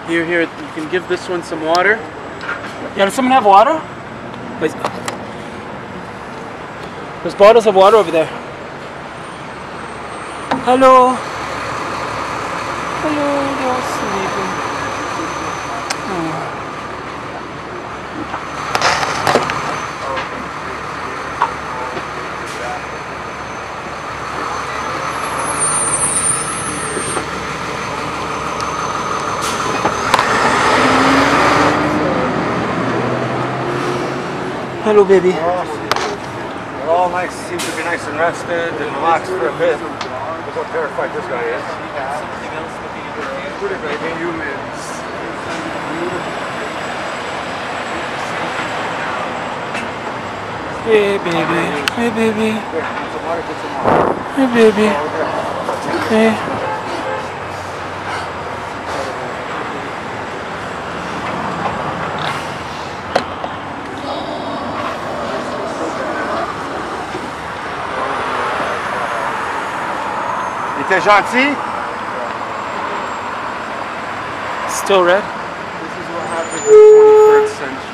Here, you can give this one some water. Yeah, does someone have water? Wait. There's bottles of water over there. Hello. Hello, they're all sleeping. Oh. Hello, baby. They're all nice, seem to be nice and rested and relaxed for a bit. Look how terrified this guy is. Pretty baby humans. Hey, baby. Hey, baby. Here, get some water, get some water. Hey, baby. Hey. Il était gentil? Still red? This is what happened in the 23rd century.